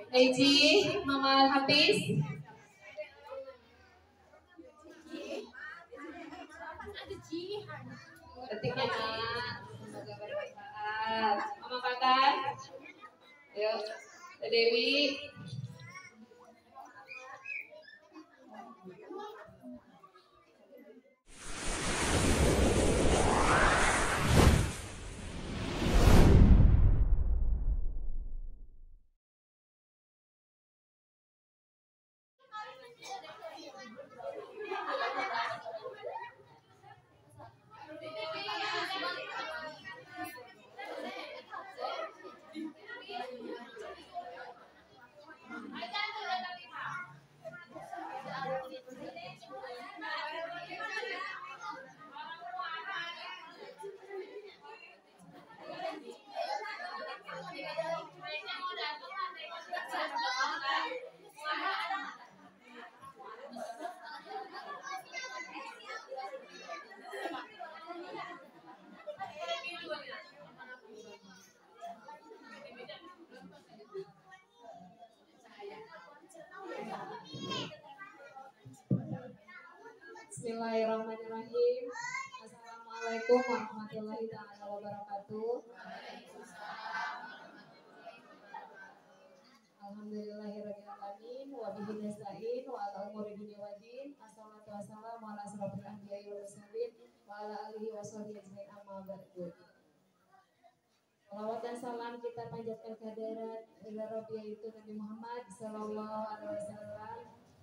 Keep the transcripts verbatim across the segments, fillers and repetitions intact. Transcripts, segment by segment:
Leji, Mama Hafiz. Ketiknya nak, semoga bermanfaat. Mama Fatar, yuk, Dewi. Bismillahirrahmanirrahim. Assalamualaikum warahmatullahi taala wabarakatuh. Alhamdulillahirabbil alamin wa bihi nasta'in wa ala umuri dunya waddin. Assalatu wassalamu ala asrofil anbiya'i wal mursalin wa ala alihi washabihi ajmain amma ba'du. Salawat dan salam kita panjatkan kehadirat Rabbi yaitu Nabi Muhammad sallallahu alaihi wasallam.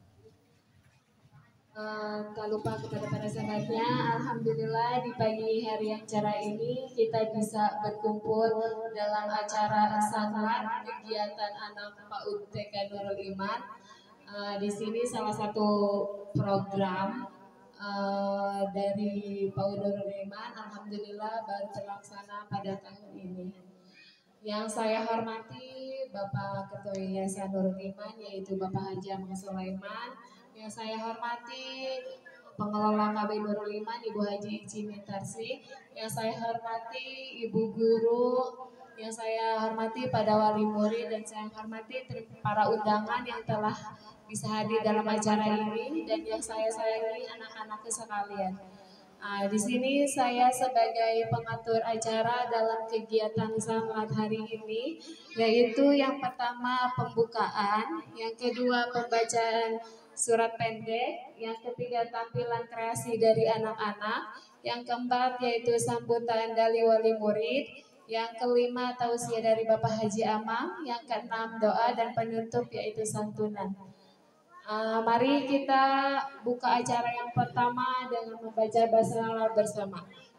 Uh, tak lupa kepada para sahabatnya. Alhamdulillah di pagi hari yang cerah ini kita bisa berkumpul dalam acara sanlat kegiatan anak PAUD T K Nurul Iman. Uh, di sini salah satu program uh, dari PAUD Nurul Iman. Alhamdulillah baru terlaksana pada tahun ini. Yang saya hormati Bapak Ketua Yayasan Nurul Iman yaitu Bapak Haji Ahmad Sulaiman. Yang saya hormati pengelola K B Nurul Iman Ibu Haji Cimintarsi. Yang saya hormati Ibu Guru. Yang saya hormati pada wali murid dan saya hormati para undangan yang telah bisa hadir dalam acara ini dan yang saya sayangi anak-anakku sekalian. Nah, di sini saya sebagai pengatur acara dalam kegiatan sanlat hari ini, yaitu yang pertama pembukaan, yang kedua pembacaan surat pendek, yang ketiga tampilan kreasi dari anak-anak, yang keempat yaitu sambutan dari wali murid, yang kelima tausiah dari Bapak Haji Amang, yang keenam doa dan penutup yaitu santunan. Uh, mari kita buka acara yang pertama dengan membaca basmalah bersama.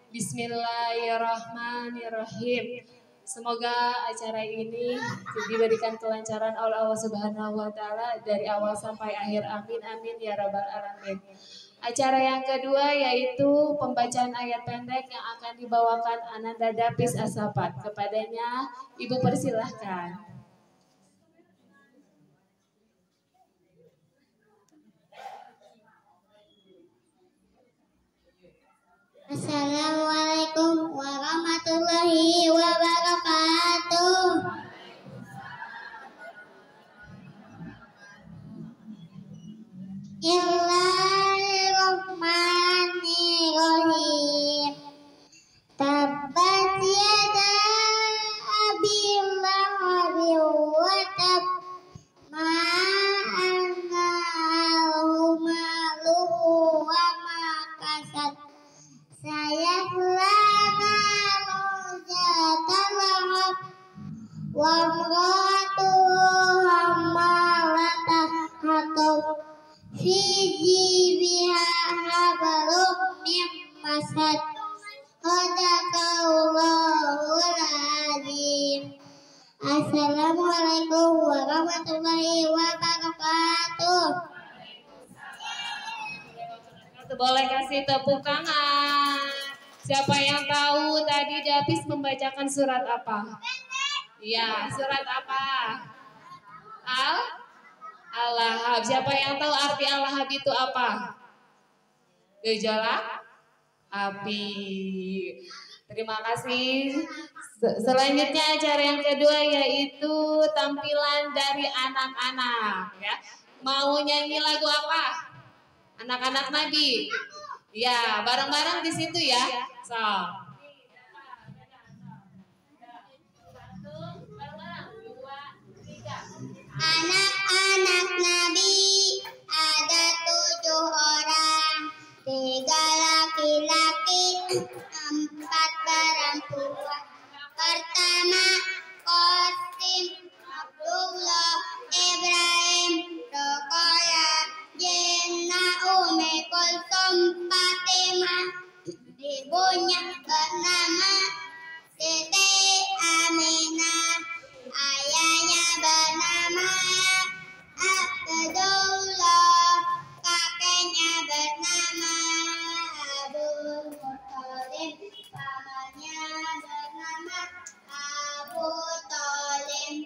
Bismillahirrahmanirrahim. Semoga acara ini diberikan kelancaran oleh Allah Subhanahu wa taala dari awal sampai akhir. Amin amin ya rabbal alamin. Acara yang kedua yaitu pembacaan ayat pendek yang akan dibawakan Ananda Dapis Asapat. Kepadanya Ibu persilahkan. Assalamualaikum warahmatullahi wabarakatuh. Bismillahirrahmanirrahim. Tabbat yada abi lahabin wa tab ma anna maluhu wa ma kasab. Saya selama rojatan lahab wa mratuhu hamalatat hatab fi jibiha hablum min masad. Sadaqallahul azim. Assalamualaikum warahmatullahi wabarakatuh. Boleh kasih tepuk tangan. Siapa yang tahu tadi Dapis membacakan surat apa? Iya, surat apa? Al Al-Lahab. Siapa yang tahu arti Al-Lahab itu apa? Gejala api. Terima kasih. Selanjutnya acara yang kedua yaitu tampilan dari anak-anak ya. Mau nyanyi lagu apa? Anak-anak Nabi. Ya, bareng-bareng di situ ya. So. Anak-anak Nabi ada tujuh orang, tiga laki-laki, empat perempuan. Pertama, Qasim, Abdullah, Ibrahim, Rokoya, Jenna, Umi Kulsum, Fatimah. Ibunya bernama Siti Aminah, ayahnya bernama Abdullah, kakeknya bernama Abu Muthalib, pamannya bernama Abu Thalib.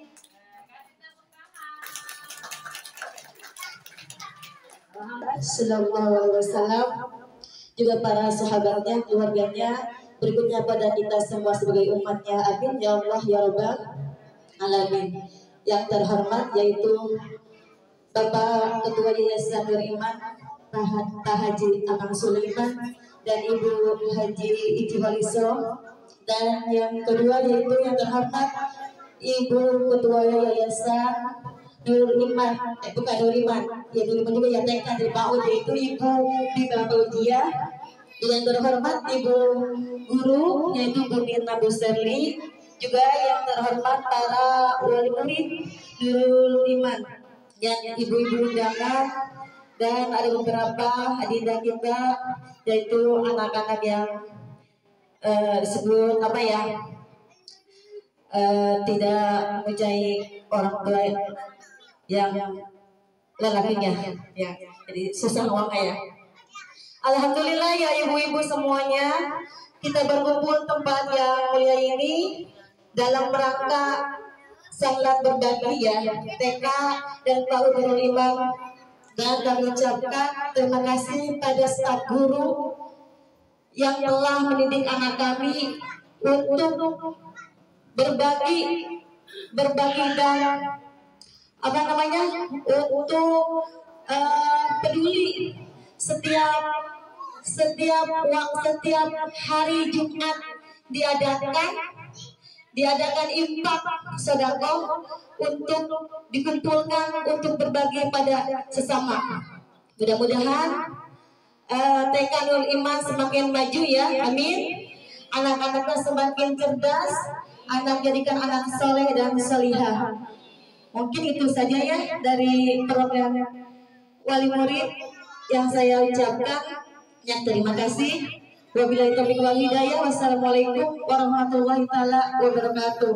Sallallahu alaihi wasallam, juga para sahabatnya, keluarganya, berikutnya pada kita semua sebagai umatnya. Amin ya Allah ya Rabbal Alamin. Yang terhormat yaitu Bapak Ketua Yayasan Nur Iman Pak Haji Amang Sulaiman dan Ibu Haji Iti Waliso, dan yang kedua yaitu yang terhormat Ibu Ketua Yayasan Nur Iman, eh bukan Nur Iman, ya Nur Iman juga ya T K dari PAUD, yaitu Ibu Bima Baudia. Yang terhormat Ibu Guru yaitu Bu Mirna Buserli, juga yang terhormat para wali murid Nurul Iman yang ibu-ibu undangan, dan ada beberapa adinda kita yaitu anak-anak yang uh, disebut apa ya uh, tidak mempunyai orang tua yang lelakinya ya, jadi susah ngomongnya ya. Alhamdulillah ya ibu-ibu semuanya, kita berkumpul tempat yang mulia ini dalam rangka salat berbagi ya T K dan PAUD Nurul Iman, dan kami ucapkan terima kasih pada staf guru yang telah mendidik anak kami untuk berbagi berbagi dan apa namanya untuk uh, peduli setiap setiap setiap hari Jumat diadakan diadakan infak sedekah untuk dikumpulkan untuk berbagi pada sesama. Mudah-mudahan uh, T K Nurul Iman semakin maju ya, amin. Anak-anaknya semakin cerdas, anak jadikan anak soleh dan solihah. Mungkin itu saja ya dari program wali murid yang saya ucapkan. Ya, terima kasih. Wabillahi taufiq wal hidayah. Wassalamualaikum warahmatullahi taala wabarakatuh.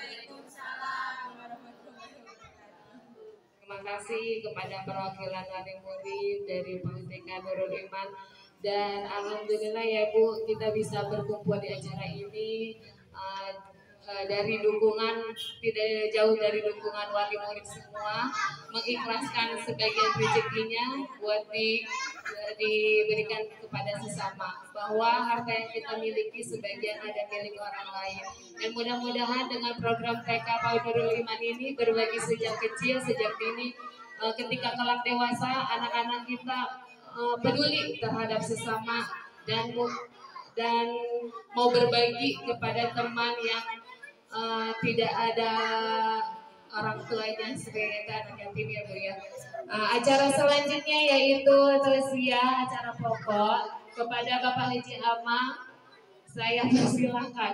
Terima kasih kepada perwakilan wali murid dari PAUD T K Nurul Iman, dan alhamdulillah ya Bu, kita bisa berkumpul di acara ini uh, uh, dari dukungan, tidak jauh dari dukungan wali murid semua, mengikhlaskan sebagian rezekinya buat di diberikan kepada sesama, bahwa harta yang kita miliki sebagian ada milik orang lain. Dan mudah-mudahan dengan program T K PAUD Nurul Iman ini berbagi sejak kecil, sejak dini, ketika kelak dewasa anak-anak kita peduli terhadap sesama dan dan mau berbagi kepada teman yang uh, tidak ada orang tuanya sebagai anak yatim ya Bu ya. Uh, acara selanjutnya yaitu tausiah, acara pokok kepada Bapak Haji Amang. Saya persilahkan.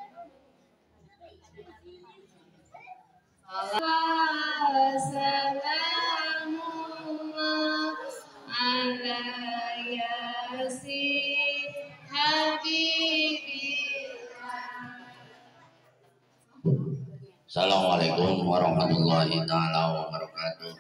Assalamualaikum ala yasin habibillah. Assalamualaikum warahmatullahi taala wabarakatuh.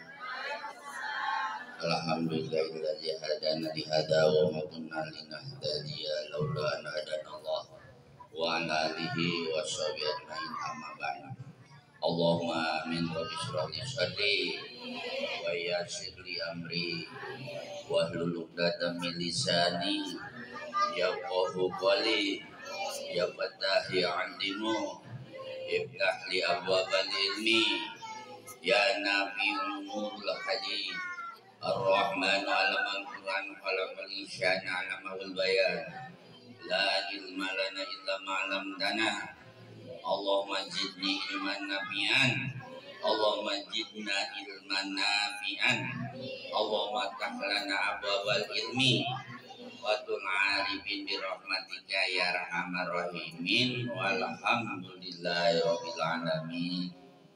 Alhamdulillahilladzi hadana li hada wa ma kunna linahtadiya laula an hadanallah wa ala alihi wa sahbihi ajmain amma ba'd. Allahumma amin rabbi shrah li sadri wa yassir li amri wa hlul 'uqdatam min lisani yafqahu qawli. ya Fattah ya Alimu, iftah li abwabal ilmi, ya Nabiul Nurul Hadi, Ar-Rahman alamal Quran khalaqal insana alamahul bayan, la ilma lana illa ma'lamtana, Allahumma zidni ilman nafi'an, Allahumma zidna ilman nafi'an, Allahumma tahlana abwabal ilmi wa tun'arifin birahmatika ya arhamar rahimin, walhamdulillahi rabbil alamin.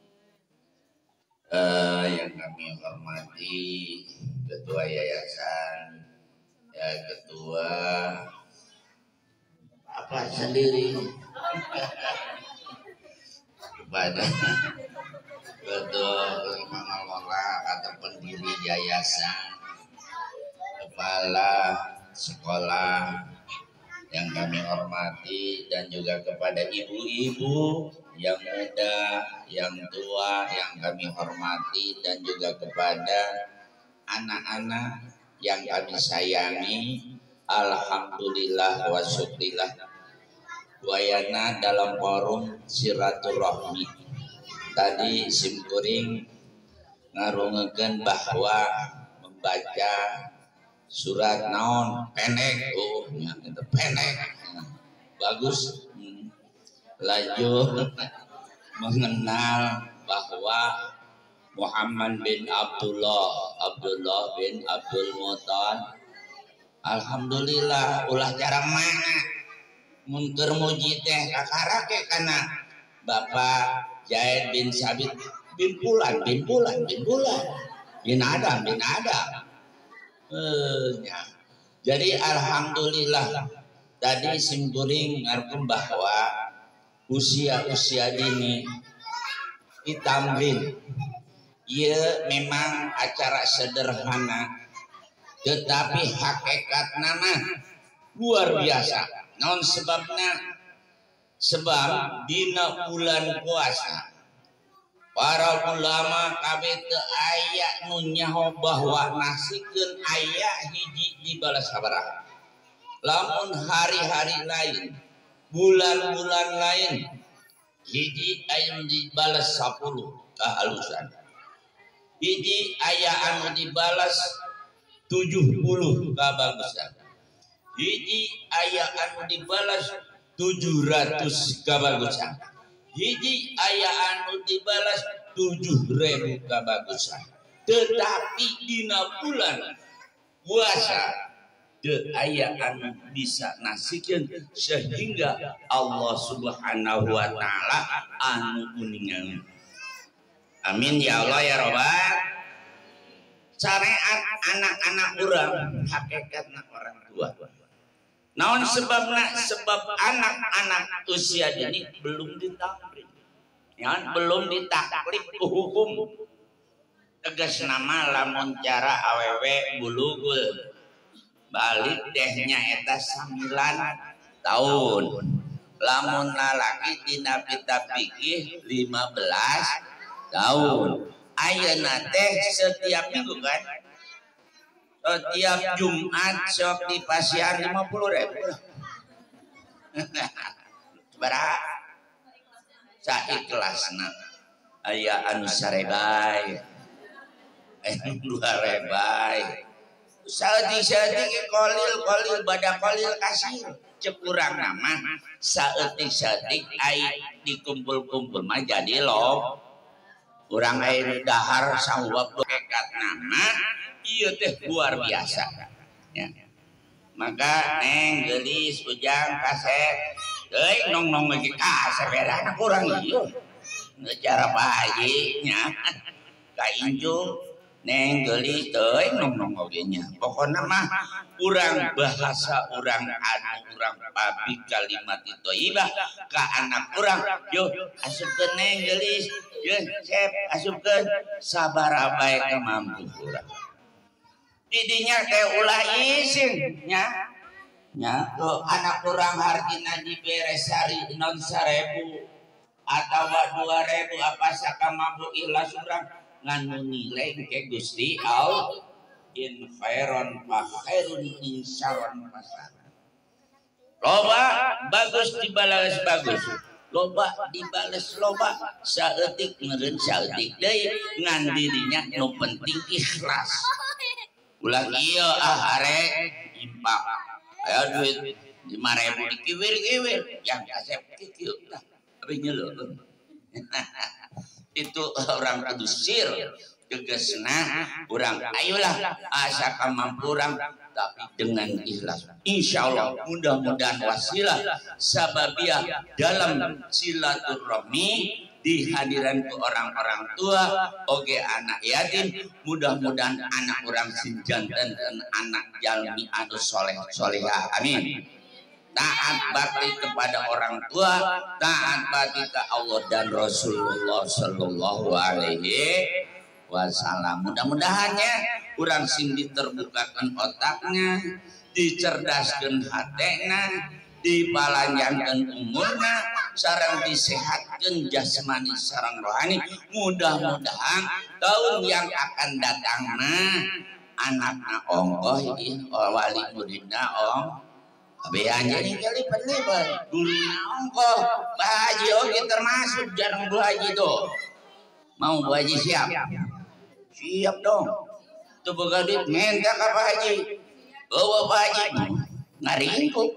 Uh, yang kami hormati Ketua Yayasan, ya Ketua apa sendiri kepada Ketua pengelola atau pendiri yayasan, kepala sekolah yang kami hormati, dan juga kepada ibu-ibu yang muda, yang tua yang kami hormati, dan juga kepada anak-anak yang kami sayangi. Alhamdulillah wa syukrillah wayana dalam forum silaturahmi tadi simkuring ngarungekeun bahwa membaca surat naon pendek, oh ya itu pendek, bagus. Hmm. Lanjut mengenal bahwa Muhammad bin Abdullah Abdullah bin Abdul Muttalib, alhamdulillah ulah jarang mana mun keur muji teh kakarake kana Bapak Zaid bin Sabit bin Fulan bin Fulan bin Fulan bin Adam bin Adam. Ya. Jadi alhamdulillah tadi simkuring ngarepkeun bahwa usia-usia dini ditamrin. Ieu memang acara sederhana tetapi hakikat nama luar biasa. Naon sebabna? Sebab dina bulan puasa para ulama kabeh teu aya nu nyaho bahwa nasikeun aya hiji dibalas sabaraha. Lamun hari-hari lain, bulan-bulan lain, hiji aya dibalas sepuluh kahalusan. Hiji aya anu dibalas tujuh puluh kabagusan. Hiji aya anu dibalas tujuh ratus kabagusan. Hiji aya anu dibalas tujuh ribu kabagusan. Tetapi dina bulan puasa teu aya anu bisa nasikeun sehingga Allah Subhanahu wa taala anu kuningan. Amin ya Allah ya Rabbal. Syariat anak-anak urang hakikatna orang tua. Naon sebabna? Sebab anak-anak usia dini belum ditaklif, ya, belum ditaklif ku hukum. Tegas nama lamun cara awewe bulugul balik tehnya eta sembilan tahun, lamun lalaki tina kitab fikih lima belas tahun. Ayeuna teh setiap minggu kan, setiap Jumat sok di pasian lima puluh ribu. Berapa? Saikhlasna. Aya anu sarebay, anu dua rebay. Saeutik-saeutik kolil kolil badak kolil kasir. Cek urang nama saeutik-saeutik ai dikumpul-kumpul mah jadi loh. Urang air dahar sawab dekat nama ieu teh luar biasa. Ya. Maka neng gelis ujang kaset euy nong-nong ge kaset berana kurang ieu. Cara bayi nya ka injung neng gelis teuy nong-nong oge nya. Pokona mah urang bahasa urang anu urang pabi kalimat thayyibah ka anak urang yo asupkeun neng gelis. Ya, saya asupkeun sabaraha bae kemampu urang. Didinya teh ulah isin nya. Nya tuh anak urang hartina dibere sari non sarebu atawa dua ribu apa sakamampu ikhlas urang nganu nilai ke Gusti Allah. In khairon fa khairun in syarron fa syarrun. Loba bagus dibalas bagus. Loba dibales loba saeutik meureun saeutik deui ngan dirinya nu penting ikhlas. Ulah ieu ah arek impak aya duit lima ribu dikiwir-kiwir yang kasep kieu lah abi nyeuleun. Itu orang kudu sir gegesna urang ayolah asa kamampu urang tapi dengan ikhlas. Insya Allah mudah-mudahan wasilah sababiah dalam silaturahmi di hadiran ke orang-orang tua oge anak yatim, mudah-mudahan anak orang sinjanten dan anak jalmi anu soleh solehah, amin. Taat bakti kepada orang tua, taat bakti ke Allah dan Rasulullah Sallallahu Alaihi Wasallam. Mudah-mudahannya urang sing diterbukakan otaknya, dicerdaskan hatena, dipalanjangkan umurna, sarang disehatkan jasmani sarang rohani. Mudah-mudahan tahun yang akan datang nah anakna ongkoh ini wali muridna ong abeanya ini lipat-lipat guruna ongkoh bahaji oke termasuk jarang Bu Haji tuh. Mau Bu Haji siap? Siap dong. Tuh boga duit minta ke Pak Haji. Bawa Pak Haji ngaringkuk.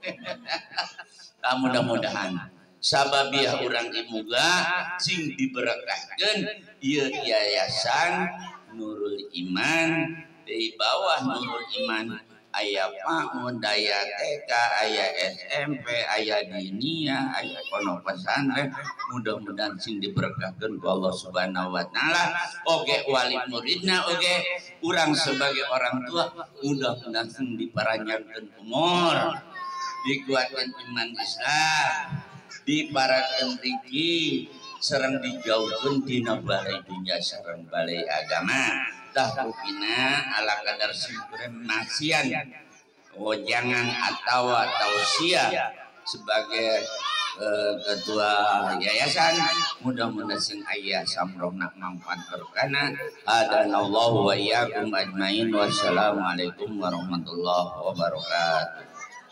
Nah, mudah-mudahan sababiah urang imuga sing diberkahkeun ieu yayasan Nurul Iman di bawah Nurul Iman aya PAUD, aya T K, aya S M P, aya dinia, aya pondok pesantren. Mudah-mudahan sing diberkahkeun ku Allah Subhanahu wa taala oge wali muridna oge urang sebagai orang tua mudah-mudahan sing diparanjangkeun umur, dikuatkan iman Islam, diparakeun rezeki, sareng dijauhkeun dina balai dunya sareng balai agama. Tahukina ala kadar simpuran nasian oh jangan atau tausiah sebagai uh, ketua yayasan mudah-mudahan sing aya samrohna manfaat berkana adanallahu wa iyyakum ajmain wassalamualaikum warahmatullahi wabarakatuh.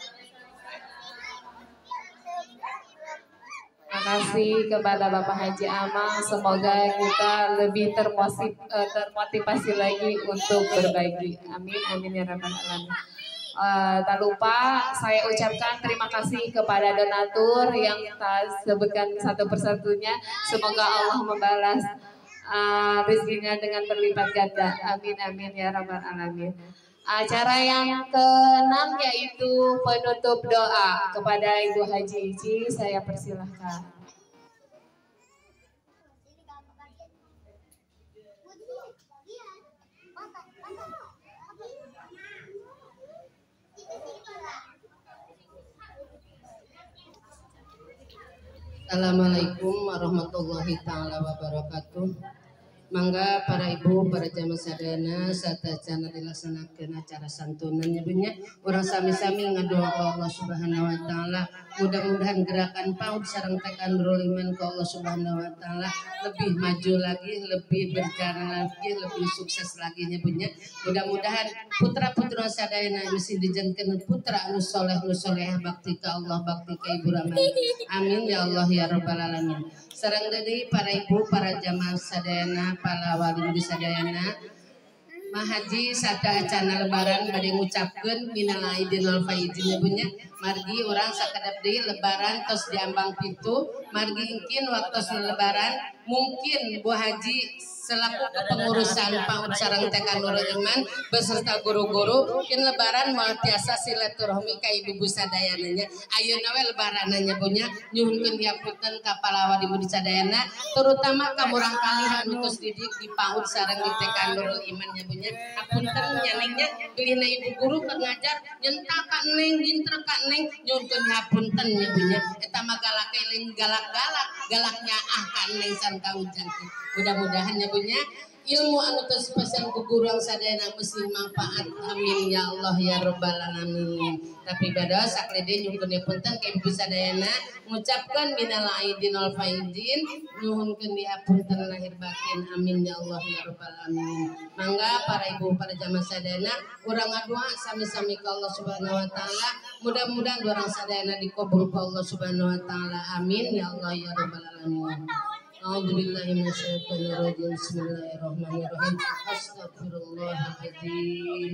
Terima kasih kepada Bapak Haji Amal. Semoga kita lebih termotiv, uh, termotivasi lagi untuk berbagi. Amin, amin ya rabbal alamin. Uh, tak lupa saya ucapkan terima kasih kepada donatur yang tak sebutkan satu persatunya. Semoga Allah membalas uh, rezekinya dengan berlipat ganda. Amin, amin ya rabbal alamin. Acara yang keenam yaitu penutup doa kepada Ibu Haji Ici, saya persilahkan. Assalamualaikum warahmatullahi taala wabarakatuh. Mangga para ibu, para jamaah sadayana serta acara dilaksanakan acara santunannya punya orang sami-sami ngadoa ke Allah Subhanahu wa taala. Mudah-mudahan gerakan PAUD sareng tekan Nurul Iman ke Allah Subhanahu wa taala lebih maju lagi, lebih berjalan lagi, lebih sukses lagi nya punya. Mudah-mudahan putra-putra sadayana mesti dijadikan putra anu soleh anu soleh bakti ke Allah, bakti ke Ibu Rahman. Amin ya Allah ya rabbal alamin. Sareng deui para ibu, para jamaah sadayana, para wali murid sadayana, Mahaji sada acana lebaran bade ngucapkeun minal aidin wal faizin punya. Margi orang sakadap deui lebaran tos diambang pintu, margi engkin waktu lebaran mungkin Bu Haji selaku kepengurusan PAUD sareng T K Nurul Iman beserta guru-guru mungkin lebaran moal tiasa silaturahmi ka ibu-ibu sadayananya. Ayeuna we lebarananya punya nyuhunkeun diapunten ka para wali murid sadayana terutama ka murang kalih anu tos didik di PAUD sareng di T K Nurul Iman nya punya. Apunten nyaningnya geulina ibu guru keur ngajar nyentak ka neng dinter ka neng nyuhunkeun diapunten nya punya. Eta mah galak lain galak-galak, galaknya ah ka neng san kaujangkeun. Mudah-mudahan ya punya ilmu anu terspesial ku guru yang sadayana mesti manfaat. Amin ya Allah ya rabbal alamin. tapi pada saklede nyungkeun punten ka ibu sadayana ngucapkan minal aidin wal faizin nuhunkeun diapunten lahir batin amin ya Allah ya rabbal alamin. Mangga para ibu para jamaah sadayana urang ngadua sami-sami ka Allah Subhanahu wa taala mudah-mudahan urang sadayana dikabul ka Allah Subhanahu wa taala amin ya Allah ya rabbal alamin. A'udzubillahi minasyaitonirrajim. Bismillahirrahmanirrahim. Astaghfirullahaladzim.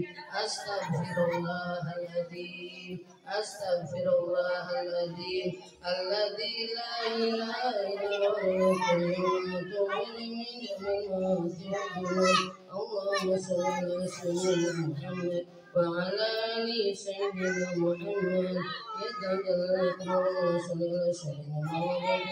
Astaghfirullahaladzim. Astaghfirullahaladzim. Alladzi la ilaha illa huwa Allahumma shalli ala sayyidina Muhammad wa ala ali sayyidina Muhammad. Ya Allahumma shalli ala sayyidina Muhammad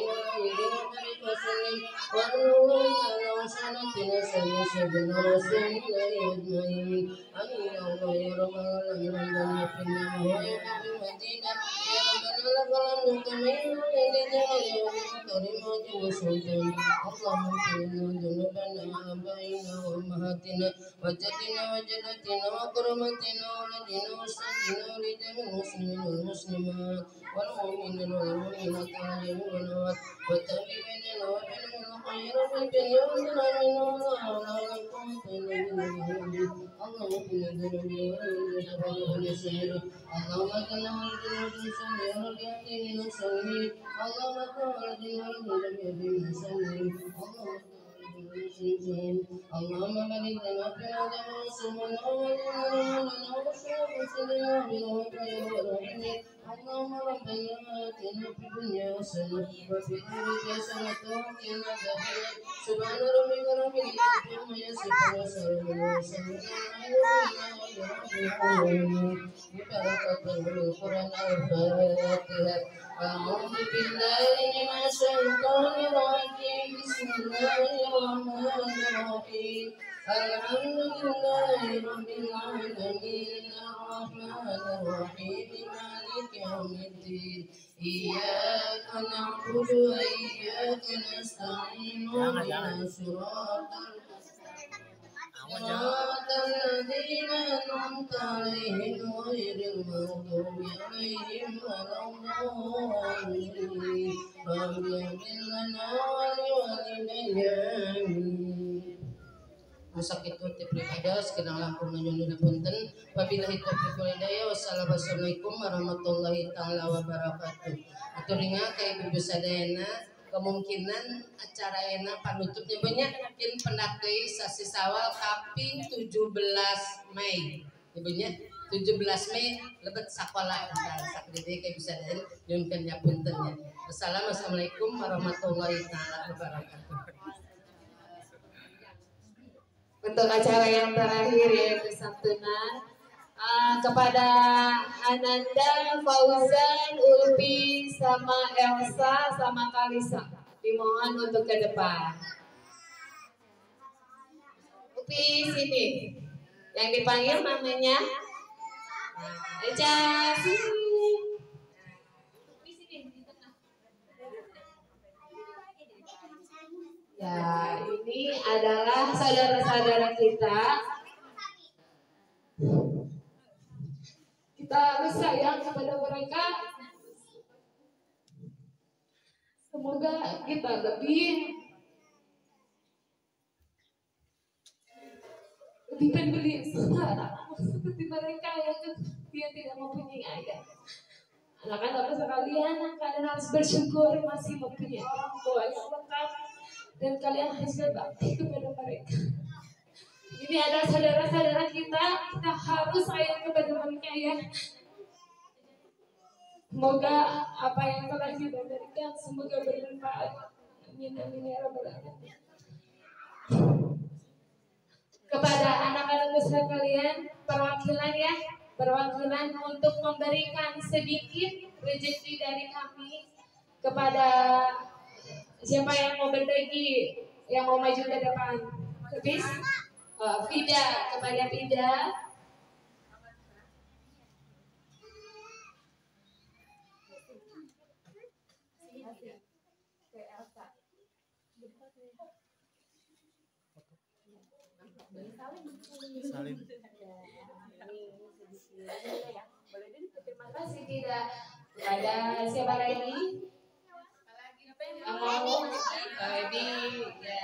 وسلم وأنه كان وسنتنا سنة سيدنا رسول الله أجمعين أمين الله يا رب العالمين لنا في النعمة ويا في المدينة يا ربنا لك الحمد كما ينبغي لجلال وكريمات وسلطان اللهم اغفر لنا ذنوبنا وآبائنا وأمهاتنا وجدنا وجدتنا وكرمتنا وولدنا وأسرتنا ورجال المسلمين والمسلمات والمؤمنين والمؤمنات والجميع والأموات والتابعين وبين الخير في الدنيا والآخرة ولا قوة إلا بالله اللهم اغفر ذنوبي وللجبال وللسير اللهم اجعلنا وللجنود المسلمين ولليتيم من السالمين اللهم اجعلنا وللجنود من السالمين اللهم بارك لنا في هذا المسلمين وولنا وشرف سيدنا برحمتك يا رحيم اللهم ربنا آتنا في الدنيا حسنة وفي الآخرة حسنة وقنا عذاب النار سبحان ربك رب العزة عما يصفون وسلام على المرسلين ببركة القرآن الفاتحة أعوذ بالله من الشيطان الرجيم بسم الله الرحمن الرحيم الحمد لله رب العالمين الرحمن الرحيم مالك يوم الدين إياك نعبد وإياك نستعين اهدنا الصراط صراط الذين أنعمت عليهم غير المغضوب عليهم ولا الضالين رب اغفر لنا ولوالدينا آمين. Masa itu ibadah sekedar lampung nanyun punten wabillahi taufiq wal hidayah wassalamualaikum warahmatullahi taala wabarakatuh. Aturinga ka ibu sadayana kemungkinan acara ena panutupnya banyak mungkin pendakai sasi sawal kaping tujuh belas Mei ibunya tujuh belas Mei lebet sekolah sakdede ka ibu sadayana nyunkeun puntennya. Wassalamualaikum warahmatullahi taala wabarakatuh. Untuk acara yang terakhir yaitu santunan uh, kepada Ananda, Fauzan, Ulfi, sama Elsa, sama Kalisa dimohon untuk ke depan. Ulfi sini, yang dipanggil namanya Eca sini. Ya, ini adalah saudara-saudara kita. Kita harus sayang kepada mereka. Semoga kita lebih lebih peduli sama seperti mereka yang dia tidak mempunyai ayah. Anak-anak sekalian, kalian harus bersyukur masih mempunyai orang tua yang lengkap. Dan kalian harus berbakti kepada mereka. Ini adalah saudara-saudara kita, kita harus sayang kepada mereka ya. Semoga apa yang telah kita berikan semoga bermanfaat. Amin amin ya rabbal alamin. Kepada anak-anak besar kalian, perwakilan ya, perwakilan untuk memberikan sedikit rezeki dari kami kepada siapa yang mau berbagi, yang mau maju ke depan? Habis? Uh, Fida, kepada Fida. Salim. Terima kasih tidak. Ada siapa lagi? Yang mau? Ready? Ya.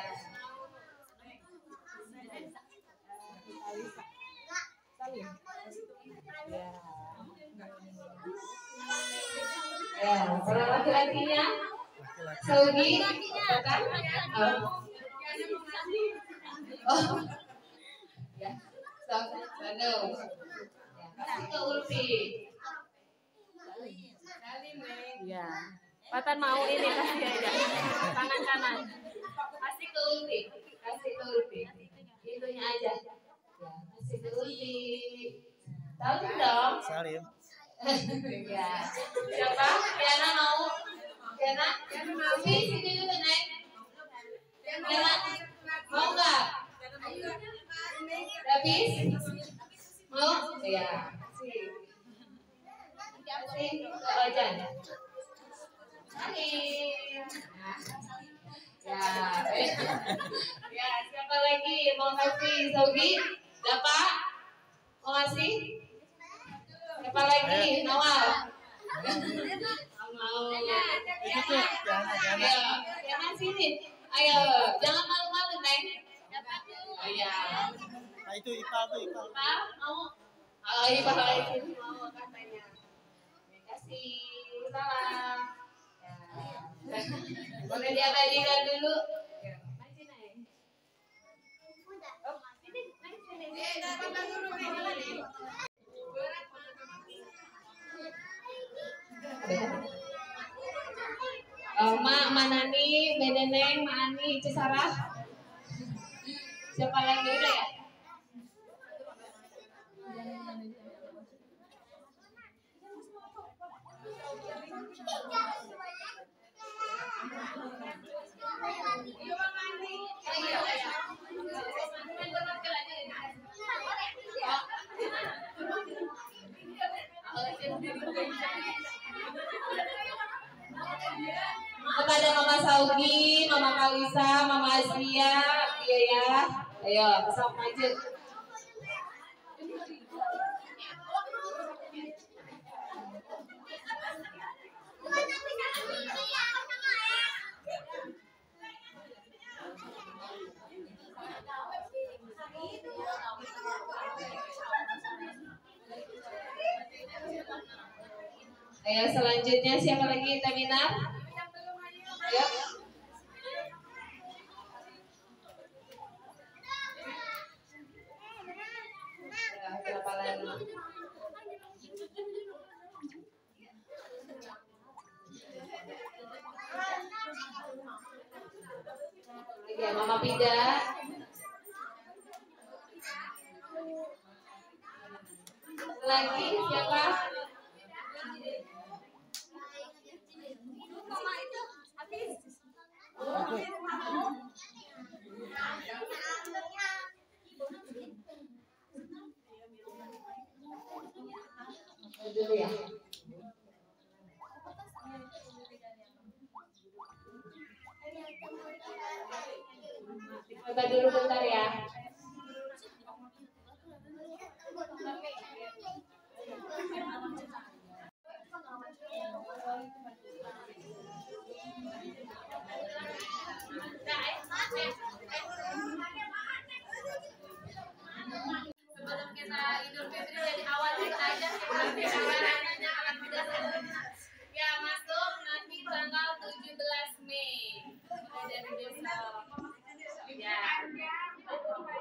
Ya, para laki-lakinya? Saudi? Bukan? Oh. Oh. Ya. Sado. Ya, kasih ke Ulfi. Ya. Patan mau ini kasih aja. Tangan kanan. Kasih ke Ulfi. Kasih ke Ulfi. Itunya aja. Ya, kasih ke Ulfi. Tahu dong? Salim. Ya. Siapa? Diana mau? Diana? Ulfi sini dulu, Neng. Diana mau enggak? Habis? Mau? Ya. Kasih. Kasih ke Ojan. Salim. Ya. Ya, siapa lagi mau kasih? Saugi? Dapat? Mau kasih? Siapa lagi? Nawal? Mau. Itu jangan jangan. Ayo, jangan sini. Ayo, jangan malu-malu, Neng. Oh ya. Nah itu Ipal tuh Ipal. Ipal mau? Oh, Ipal lagi mau katanya. Kasih salam. Ya. Boleh diabadikan dulu. Maju, Neng. Oh, sini, Neng, sini. Uh, Ma, Manani, Medeneng, Mani, Cisarah. Siapa lagi udah ya? Kepada Mama Saugi, Mama Kalisa, Mama Asria, iya ya. Ayo, sok maju. Ayo selanjutnya siapa lagi Teminar? Ayo. Ya, berapa lagi? Oke, Mama Pida. Lagi siapa? Dulu ya. Coba dulu bentar ya. Sebelum kita Idul Fitri dari awal kita aja ya masuk nanti tanggal tujuh belas Mei dari besok ya.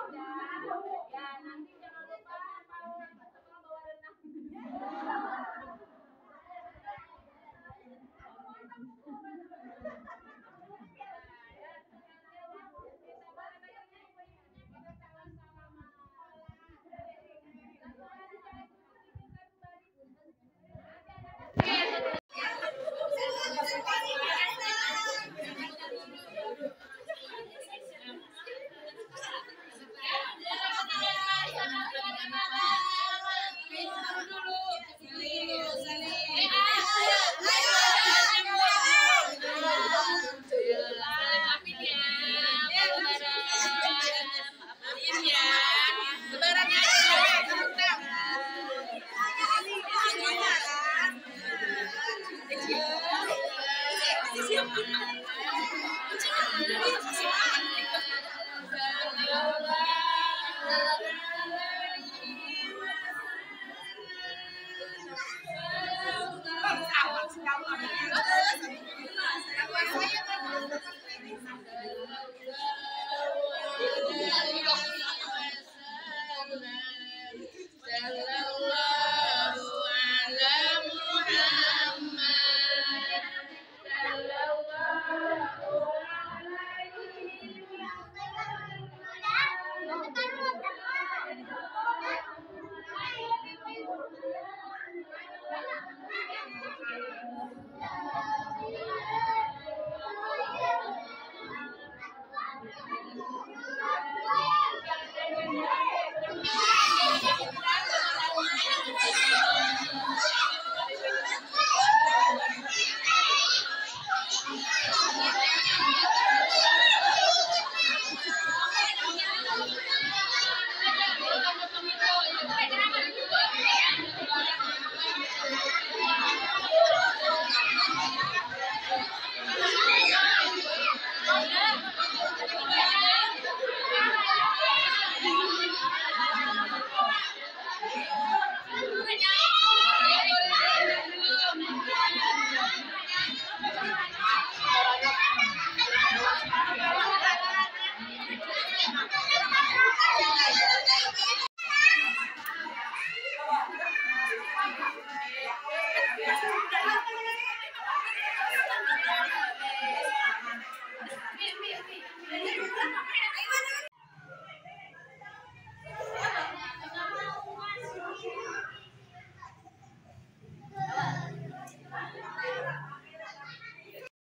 Alhamdulillah.